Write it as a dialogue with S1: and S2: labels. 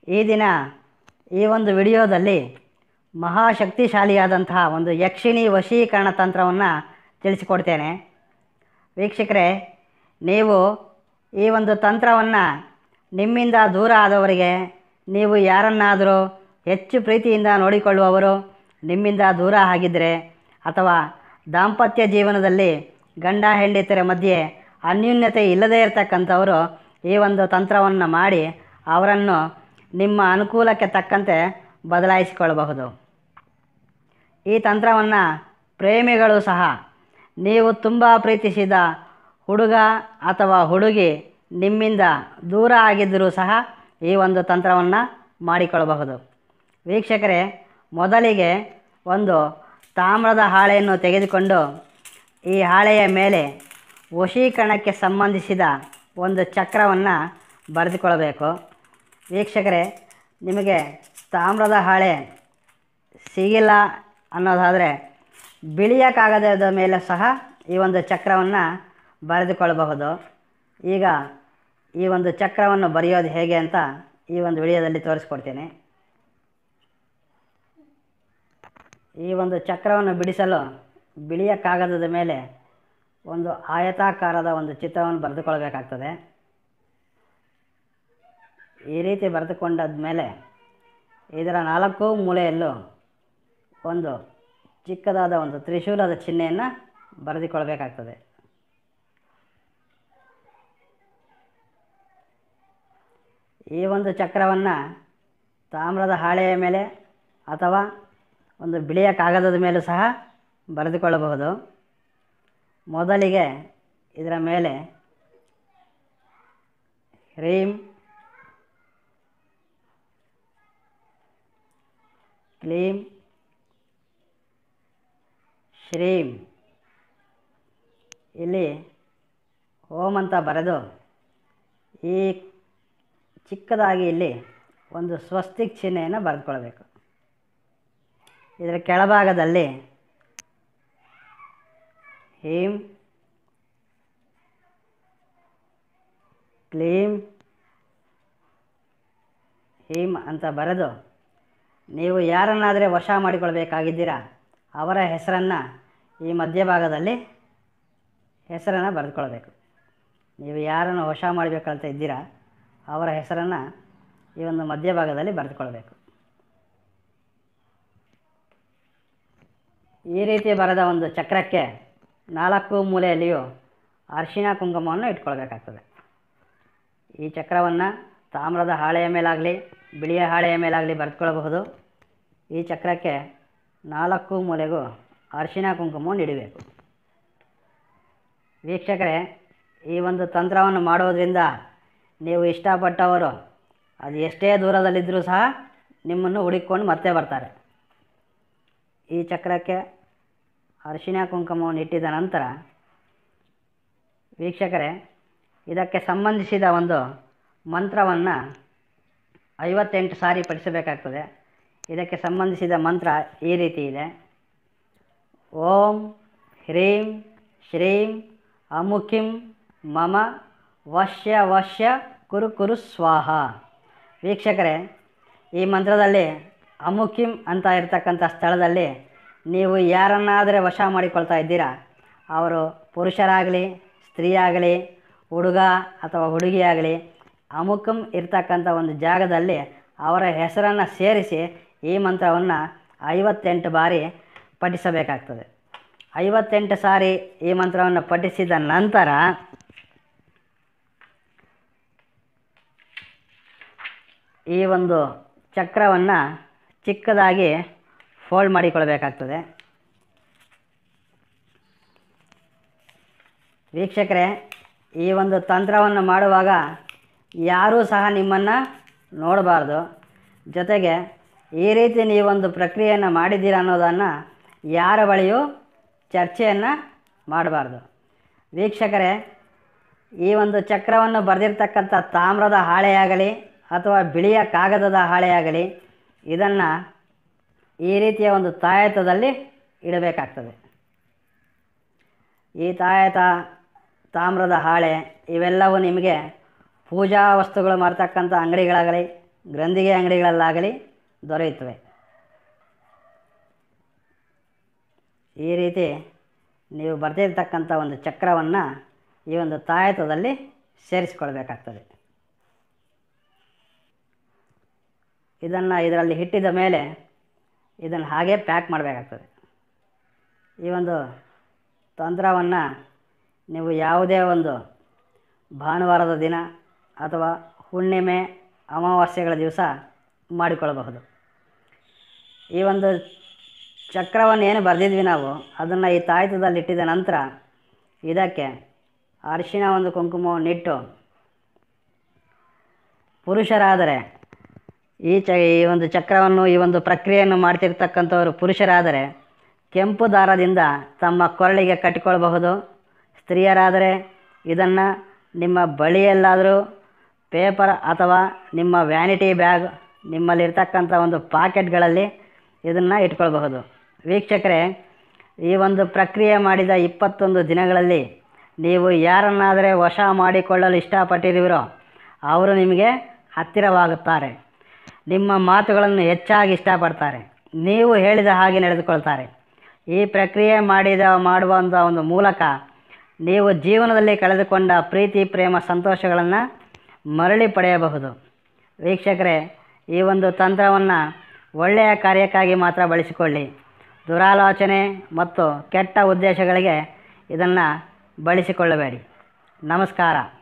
S1: ಈ ದಿನ ಈ ಒಂದು ವಿಡಿಯೋದಲ್ಲಿ ಮಹಾಶಕ್ತಿಶಾಲಿಯಾದಂತಹ ಒಂದು ಯಕ್ಷಿಣಿ ವಶೀಕರಣ ತಂತ್ರವನ್ನು ತಿಳಿಸಿಕೊಡ್ತೇನೆ. ವೀಕ್ಷಕರೇ, ನೀವು ಈ ಒಂದು ತಂತ್ರವನ್ನು ನಿಮ್ಮಿಂದ ದೂರ ಆದವರಿಗೆ, ನೀವು ಯಾರನ್ನಾದರೂ ಹೆಚ್ಚು ಪ್ರೀತಿಯಿಂದ ನೋಡಿಕೊಳ್ಳುವವರು ನಿಮ್ಮಿಂದ ದೂರ ಆಗಿದ್ದರೆ, ಅಥವಾ ದಾಂಪತ್ಯ ಜೀವನದಲ್ಲಿ ಗಂಡ ಹೆಂಡತಿಯರ ಮಧ್ಯೆ ಅನ್ಯೂನ್ಯತೆ ಇಲ್ಲದೇ ಇರತಕ್ಕಂಥವರು ಈ ಒಂದು ತಂತ್ರವನ್ನು ಮಾಡಿ ಅವರನ್ನು ನಿಮ್ಮ ಅನುಕೂಲಕ್ಕೆ ತಕ್ಕಂತೆ ಬದಲಾಯಿಸಿಕೊಳ್ಳಬಹುದು. ಈ ತಂತ್ರವನ್ನು ಪ್ರೇಮಿಗಳು ಸಹ, ನೀವು ತುಂಬ ಪ್ರೀತಿಸಿದ ಹುಡುಗ ಅಥವಾ ಹುಡುಗಿ ನಿಮ್ಮಿಂದ ದೂರ ಆಗಿದ್ದರೂ ಸಹ ಈ ಒಂದು ತಂತ್ರವನ್ನು ಮಾಡಿಕೊಳ್ಳಬಹುದು. ವೀಕ್ಷಕರೇ, ಮೊದಲಿಗೆ ಒಂದು ತಾಮ್ರದ ಹಾಳೆಯನ್ನು ತೆಗೆದುಕೊಂಡು ಈ ಹಾಳೆಯ ಮೇಲೆ ವಶೀಕರಣಕ್ಕೆ ಸಂಬಂಧಿಸಿದ ಒಂದು ಚಕ್ರವನ್ನು ಬರೆದುಕೊಳ್ಳಬೇಕು. ವೀಕ್ಷಕರೇ, ನಿಮಗೆ ತಾಮ್ರದ ಹಾಳೆ ಸಿಗಿಲ್ಲ ಅನ್ನೋದಾದರೆ ಬಿಳಿಯ ಕಾಗದದ ಮೇಲೆ ಸಹ ಈ ಒಂದು ಚಕ್ರವನ್ನು ಬರೆದುಕೊಳ್ಳಬಹುದು. ಈಗ ಈ ಒಂದು ಚಕ್ರವನ್ನು ಬರೆಯೋದು ಹೇಗೆ ಅಂತ ಈ ಒಂದು ವಿಡಿಯೋದಲ್ಲಿ ತೋರಿಸ್ಕೊಡ್ತೀನಿ. ಈ ಒಂದು ಚಕ್ರವನ್ನು ಬಿಡಿಸಲು ಬಿಳಿಯ ಕಾಗದದ ಮೇಲೆ ಒಂದು ಆಯತಾಕಾರದ ಒಂದು ಚಿತ್ರವನ್ನು ಬರೆದುಕೊಳ್ಬೇಕಾಗ್ತದೆ. ಈ ರೀತಿ ಬರೆದುಕೊಂಡಾದ ಮೇಲೆ ಇದರ 4 ಮೂಲೆಯಲ್ಲೂ ಒಂದು ಚಿಕ್ಕದಾದ ಒಂದು ತ್ರಿಶೂಲದ ಚಿಹ್ನೆಯನ್ನು ಬರೆದುಕೊಳ್ಬೇಕಾಗ್ತದೆ. ಈ ಒಂದು ಚಕ್ರವನ್ನು ತಾಮ್ರದ ಹಾಳೆಯ ಮೇಲೆ ಅಥವಾ ಒಂದು ಬಿಳಿಯ ಕಾಗದದ ಮೇಲೂ ಸಹ ಬರೆದುಕೊಳ್ಳಬಹುದು. ಮೊದಲಿಗೆ ಇದರ ಮೇಲೆ ಹ್ರೀಂ ಕ್ಲೀಂ ಶ್ರೀಂ ಇಲ್ಲಿ ಓಂ ಅಂತ ಬರೆದು, ಈ ಚಿಕ್ಕದಾಗಿ ಇಲ್ಲಿ ಒಂದು ಸ್ವಸ್ತಿಕ್ ಚಿಹ್ನೆಯನ್ನು ಬರೆದುಕೊಳ್ಬೇಕು. ಇದರ ಕೆಳಭಾಗದಲ್ಲಿ ಹೀಂ ಕ್ಲೀಂ ಹೀಂ ಅಂತ ಬರೆದು, ನೀವು ಯಾರನ್ನಾದರೆ ವಶ ಮಾಡಿಕೊಳ್ಬೇಕಾಗಿದ್ದೀರಾ ಅವರ ಹೆಸರನ್ನು ಈ ಮಧ್ಯಭಾಗದಲ್ಲಿ ಹೆಸರನ್ನು ಬರೆದುಕೊಳ್ಬೇಕು. ನೀವು ಯಾರನ್ನು ವಶ ಮಾಡಬೇಕಂತ ಇದ್ದೀರಾ ಅವರ ಹೆಸರನ್ನು ಈ ಒಂದು ಮಧ್ಯಭಾಗದಲ್ಲಿ ಬರೆದುಕೊಳ್ಬೇಕು. ಈ ರೀತಿ ಬರೆದ ಒಂದು ಚಕ್ರಕ್ಕೆ 4 ಮೂಲೆಯಲ್ಲಿಯೂ ಅರಿಶಿಣ ಕುಂಕುಮವನ್ನು ಇಟ್ಕೊಳ್ಬೇಕಾಗ್ತದೆ. ಈ ಚಕ್ರವನ್ನು ತಾಮ್ರದ ಹಾಳೆಯ ಮೇಲಾಗಲಿ ಬಿಳಿಯ ಹಾಳೆಯ ಮೇಲಾಗಲಿ ಬರೆದುಕೊಳ್ಳಬಹುದು. ಈ ಚಕ್ರಕ್ಕೆ 4 ಮೂಲೆಗೂ ಅರಿಶಿಣ ಕುಂಕುಮವನ್ನು ಇಡಬೇಕು. ವೀಕ್ಷಕರೇ, ಈ ಒಂದು ತಂತ್ರವನ್ನು ಮಾಡೋದರಿಂದ ನೀವು ಇಷ್ಟಪಟ್ಟವರು ಅದು ಎಷ್ಟೇ ದೂರದಲ್ಲಿದ್ದರೂ ಸಹ ನಿಮ್ಮನ್ನು ಹುಡುಕಿಕೊಂಡು ಮತ್ತೆ ಬರ್ತಾರೆ. ಈ ಚಕ್ರಕ್ಕೆ ಅರಿಶಿಣ ಕುಂಕುಮವನ್ನು ಇಟ್ಟಿದ ನಂತರ ವೀಕ್ಷಕರೇ, ಇದಕ್ಕೆ ಸಂಬಂಧಿಸಿದ ಒಂದು ಮಂತ್ರವನ್ನು 58 ಸಾರಿ ಪಠಿಸಬೇಕಾಗ್ತದೆ. ಇದಕ್ಕೆ ಸಂಬಂಧಿಸಿದ ಮಂತ್ರ ಈ ರೀತಿ ಇದೆ: ಓಂ ಹ್ರೀಂ ಶ್ರೀಂ ಅಮುಖಿಂ ಮಮ ವಶ್ಯ ವಶ್ಯ ಕುರು ಕುರು ಸ್ವಾಹ. ವೀಕ್ಷಕರೇ, ಈ ಮಂತ್ರದಲ್ಲಿ ಅಮುಖಿಂ ಅಂತ ಇರತಕ್ಕಂಥ ಸ್ಥಳದಲ್ಲಿ ನೀವು ಯಾರನ್ನಾದರೆ ವಶ ಮಾಡಿಕೊಳ್ತಾ ಇದ್ದೀರಾ, ಅವರು ಪುರುಷರಾಗಲಿ ಸ್ತ್ರೀಯಾಗಲಿ ಹುಡುಗ ಅಥವಾ ಹುಡುಗಿಯಾಗಲಿ, ಅಮುಖಂ ಇರ್ತಕ್ಕಂಥ ಒಂದು ಜಾಗದಲ್ಲಿ ಅವರ ಹೆಸರನ್ನು ಸೇರಿಸಿ ಈ ಮಂತ್ರವನ್ನು 58 ಬಾರಿ ಪಠಿಸಬೇಕಾಗ್ತದೆ. 58 ಸಾರಿ ಈ ಮಂತ್ರವನ್ನು ಪಠಿಸಿದ ನಂತರ ಈ ಒಂದು ಚಕ್ರವನ್ನು ಚಿಕ್ಕದಾಗಿ ಫೋಲ್ಡ್ ಮಾಡಿಕೊಳ್ಬೇಕಾಗ್ತದೆ. ವೀಕ್ಷಕರೇ, ಈ ಒಂದು ತಂತ್ರವನ್ನು ಮಾಡುವಾಗ ಯಾರೂ ಸಹ ನಿಮ್ಮನ್ನು ನೋಡಬಾರ್ದು. ಜೊತೆಗೆ ಈ ರೀತಿ ನೀವೊಂದು ಪ್ರಕ್ರಿಯೆಯನ್ನು ಮಾಡಿದ್ದೀರ ಅನ್ನೋದನ್ನು ಯಾರ ಬಳಿಯೂ ಚರ್ಚೆಯನ್ನು ಮಾಡಬಾರ್ದು. ವೀಕ್ಷಕರೇ, ಈ ಒಂದು ಚಕ್ರವನ್ನು ಬರೆದಿರ್ತಕ್ಕಂಥ ತಾಮ್ರದ ಹಾಳೆಯಾಗಲಿ ಅಥವಾ ಬಿಳಿಯ ಕಾಗದದ ಹಾಳೆಯಾಗಲಿ, ಇದನ್ನು ಈ ರೀತಿಯ ಒಂದು ತಾಯತದಲ್ಲಿ ಇಡಬೇಕಾಗ್ತದೆ. ಈ ತಾಯತ, ತಾಮ್ರದ ಹಾಳೆ ಇವೆಲ್ಲವೂ ನಿಮಗೆ ಪೂಜಾ ವಸ್ತುಗಳು ಮಾರ್ತಕ್ಕಂಥ ಅಂಗಡಿಗಳಾಗಲಿ ಗ್ರಂಥಿಗೆ ಅಂಗಡಿಗಳಲ್ಲಾಗಲಿ ದೊರೆಯುತ್ತವೆ. ಈ ರೀತಿ ನೀವು ಬರ್ತಿರ್ತಕ್ಕಂಥ ಒಂದು ಚಕ್ರವನ್ನು ಈ ಒಂದು ತಾಯತದಲ್ಲಿ ಸೇರಿಸಿಕೊಳ್ಬೇಕಾಗ್ತದೆ. ಇದನ್ನು ಇದರಲ್ಲಿ ಇಟ್ಟಿದ ಮೇಲೆ ಇದನ್ನು ಹಾಗೆ ಪ್ಯಾಕ್ ಮಾಡಬೇಕಾಗ್ತದೆ. ಈ ಒಂದು ತಂತ್ರವನ್ನು ನೀವು ಯಾವುದೇ ಒಂದು ಭಾನುವಾರದ ದಿನ ಅಥವಾ ಹುಣ್ಣಿಮೆ ಅಮಾವಾಸ್ಯೆಗಳ ದಿವಸ ಮಾಡಿಕೊಳ್ಳಬಹುದು. ಈ ಒಂದು ಚಕ್ರವನ್ನು ಏನು ಬರೆದಿದ್ವಿ ನಾವು ಅದನ್ನು ಈ ತಾಯತದಲ್ಲಿ ಇಟ್ಟಿದ ನಂತರ ಇದಕ್ಕೆ ಅರಿಶಿನ ಒಂದು ಕುಂಕುಮವನ್ನಿಟ್ಟು, ಪುರುಷರಾದರೆ ಈ ಒಂದು ಚಕ್ರವನ್ನು ಈ ಒಂದು ಪ್ರಕ್ರಿಯೆಯನ್ನು ಮಾಡ್ತಿರ್ತಕ್ಕಂಥವರು ಪುರುಷರಾದರೆ ಕೆಂಪು ದಾರದಿಂದ ತಮ್ಮ ಕೊರಳಿಗೆ ಕಟ್ಟಿಕೊಳ್ಳಬಹುದು. ಸ್ತ್ರೀಯರಾದರೆ ಇದನ್ನು ನಿಮ್ಮ ಬಳಿಯಲ್ಲಾದರೂ ಪೇಪರ್ ಅಥವಾ ನಿಮ್ಮ ವ್ಯಾನಿಟಿ ಬ್ಯಾಗ್, ನಿಮ್ಮಲ್ಲಿರ್ತಕ್ಕಂಥ ಒಂದು ಪಾಕೆಟ್ಗಳಲ್ಲಿ ಇದನ್ನು ಇಟ್ಕೊಳ್ಬಹುದು. ವೀಕ್ಷಕರೇ, ಈ ಒಂದು ಪ್ರಕ್ರಿಯೆ ಮಾಡಿದ 21 ದಿನಗಳಲ್ಲಿ ನೀವು ಯಾರನ್ನಾದರೆ ವಶ ಮಾಡಿಕೊಳ್ಳಲು ಇಷ್ಟಪಟ್ಟಿರುವಿರೋ ಅವರು ನಿಮಗೆ ಹತ್ತಿರವಾಗುತ್ತಾರೆ. ನಿಮ್ಮ ಮಾತುಗಳನ್ನು ಹೆಚ್ಚಾಗಿ ಇಷ್ಟಪಡ್ತಾರೆ. ನೀವು ಹೇಳಿದ ಹಾಗೆ ನಡೆದುಕೊಳ್ತಾರೆ. ಈ ಪ್ರಕ್ರಿಯೆ ಮಾಡುವಂಥ ಒಂದು ಮೂಲಕ ನೀವು ಜೀವನದಲ್ಲಿ ಕಳೆದುಕೊಂಡ ಪ್ರೀತಿ, ಪ್ರೇಮ, ಸಂತೋಷಗಳನ್ನು ಮರಳಿ ಪಡೆಯಬಹುದು. ವೀಕ್ಷಕರೇ, ಈ ಒಂದು ತಂತ್ರವನ್ನು ಒಳ್ಳೆಯ ಕಾರ್ಯಕ್ಕಾಗಿ ಮಾತ್ರ ಬಳಸಿಕೊಳ್ಳಿ. ದುರಾಲೋಚನೆ ಮತ್ತು ಕೆಟ್ಟ ಉದ್ದೇಶಗಳಿಗೆ ಇದನ್ನು ಬಳಸಿಕೊಳ್ಳಬೇಡಿ. ನಮಸ್ಕಾರ.